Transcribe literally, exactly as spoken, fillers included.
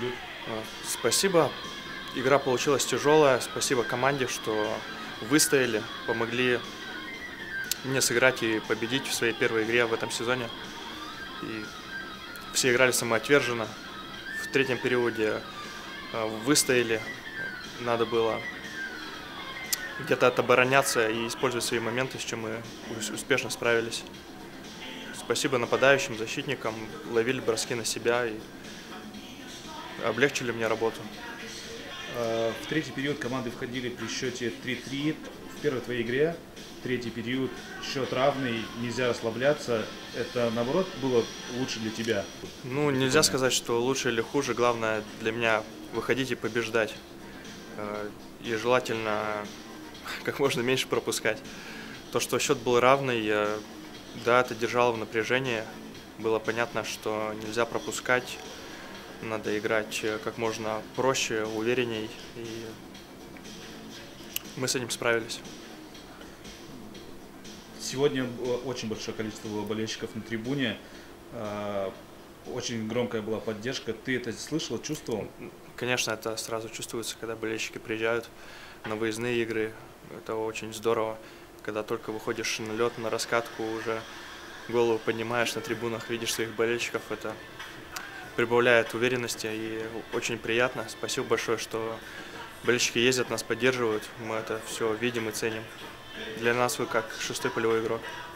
дебют. Спасибо. Игра получилась тяжелая. Спасибо команде, что выстояли, помогли мне сыграть и победить в своей первой игре в этом сезоне. И все играли самоотверженно. В третьем периоде выстояли. Надо было где-то отобороняться и использовать свои моменты, с чем мы успешно справились. Спасибо нападающим, защитникам, ловили броски на себя и облегчили мне работу. В третий период команды входили при счете три-три. В первой твоей игре третий период, счет равный, нельзя расслабляться. Это, наоборот, было лучше для тебя? Ну, нельзя сказать, что лучше или хуже. Главное для меня выходить и побеждать. И желательно как можно меньше пропускать. То, что счет был равный, да, это держало в напряжении. Было понятно, что нельзя пропускать. Надо играть как можно проще, уверенней. И мы с этим справились. Сегодня было очень большое количество было болельщиков на трибуне. Очень громкая была поддержка. Ты это слышал, чувствовал? Конечно, это сразу чувствуется, когда болельщики приезжают на выездные игры. Это очень здорово. Когда только выходишь на лед, на раскатку, уже голову поднимаешь на трибунах, видишь своих болельщиков. Это прибавляет уверенности и очень приятно. Спасибо большое, что болельщики ездят, нас поддерживают. Мы это все видим и ценим. Для нас вы как шестой полевой игрок.